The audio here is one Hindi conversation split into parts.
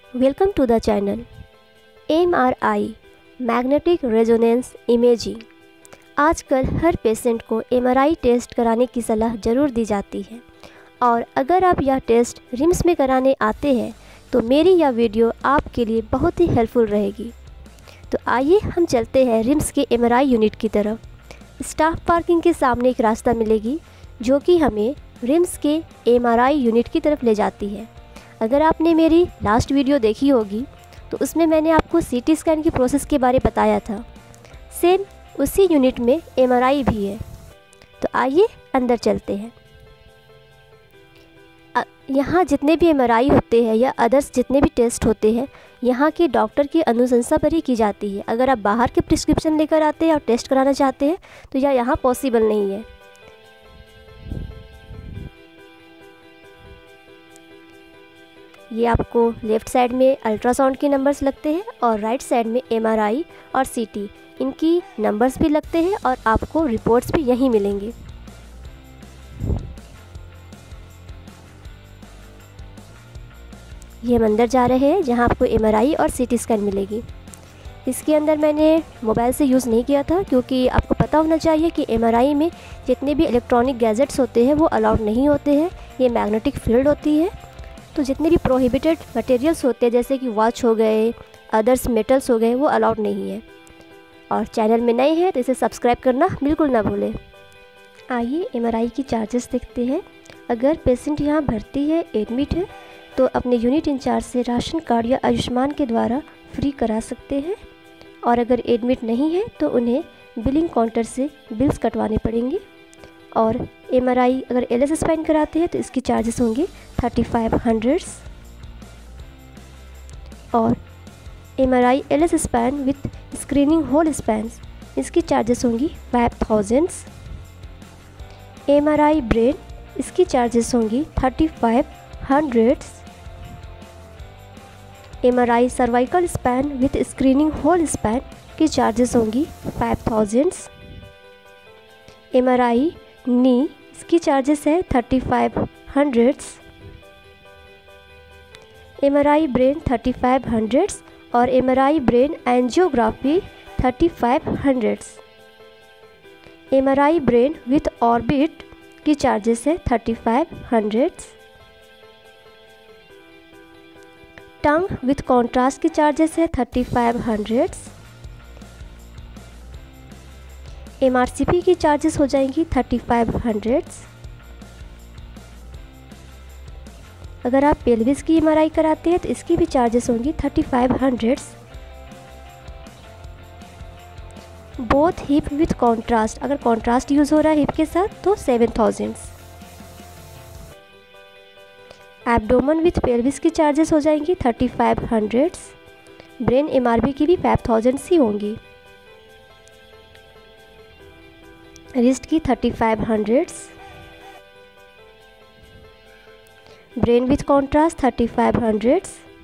Welcome to the channel MRI magnetic resonance imaging. आजकल हर पेशेंट को MRI टेस्ट कराने की सलाह ज़रूर दी जाती है और अगर आप यह टेस्ट रिम्स में कराने आते हैं तो मेरी यह वीडियो आपके लिए बहुत ही हेल्पफुल रहेगी। तो आइए हम चलते हैं रिम्स के MRI यूनिट की तरफ। स्टाफ पार्किंग के सामने एक रास्ता मिलेगी जो कि हमें रिम्स के MRI यूनिट की तरफ ले जाती है। अगर आपने मेरी लास्ट वीडियो देखी होगी तो उसमें मैंने आपको CT स्कैन की प्रोसेस के बारे बताया था। सेम उसी यूनिट में MRI भी है। तो आइए अंदर चलते हैं। यहाँ जितने भी MRI होते हैं या अदर्स जितने भी टेस्ट होते हैं यहाँ के डॉक्टर की अनुशंसा पर ही की जाती है। अगर आप बाहर के प्रिस्क्रिप्शन लेकर आते हैं और टेस्ट कराना चाहते हैं तो यह यहाँ पॉसिबल नहीं है। ये आपको लेफ़्ट साइड में अल्ट्रासाउंड के नंबर्स लगते हैं और राइट साइड में MRI और CT इनकी नंबर्स भी लगते हैं और आपको रिपोर्ट्स भी यहीं मिलेंगे। ये हम अंदर जा रहे हैं जहां आपको MRI और CT स्कैन मिलेगी। इसके अंदर मैंने मोबाइल से यूज़ नहीं किया था क्योंकि आपको पता होना चाहिए कि MRI में जितने भी इलेक्ट्रॉनिक गैजेट्स होते हैं वो अलाउड नहीं होते हैं। ये मैग्नेटिक फील्ड होती है, तो जितने भी प्रोहिबिटेड मटेरियल्स होते हैं जैसे कि वॉच हो गए, अदर्स मेटल्स हो गए, वो अलाउड नहीं है। और चैनल में नए हैं तो इसे सब्सक्राइब करना बिल्कुल ना भूलें। आइए MRI की चार्जेस देखते हैं। अगर पेशेंट यहाँ भर्ती है, एडमिट है, तो अपने यूनिट इंचार्ज से राशन कार्ड या आयुष्मान के द्वारा फ्री करा सकते हैं। और अगर एडमिट नहीं है तो उन्हें बिलिंग काउंटर से बिल्स कटवाने पड़ेंगे। और MRI अगर LS स्पाइन कराते हैं तो इसकी चार्जेस होंगे 3500 और MRI LS spine with screening whole spines इसकी चार्जेस होंगी 5000। MRI ब्रेन इसकी चार्जेस होंगी 3500। MRI cervical spine with screening whole spine की चार्जेस होंगी 5000। MRI नी इसकी चार्जेस है 3500। MRI ब्रेन 3500 और MRI brain angiography 3500। MRI brain with orbit की चार्जेस है 3500। टंग विथ कॉन्ट्रास्ट की चार्जेस है 3500। MRCP की चार्जेस हो जाएंगी 3500। अगर आप पेल्विस की MRI कराते हैं तो इसकी भी चार्जेस होंगी 3500। बोथ हिप विथ कॉन्ट्रास्ट, अगर कॉन्ट्रास्ट यूज़ हो रहा है हिप के साथ तो 7000। एब्डोमन विथ पेल्विस की चार्जेस हो जाएंगी 3500। ब्रेन MRB की भी 5000 ही होंगी। रिस्ट की 3500। Brain with contrast 3500।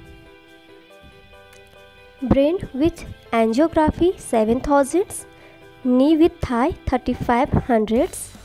Brain with angiography 7000। Knee with thigh 3500।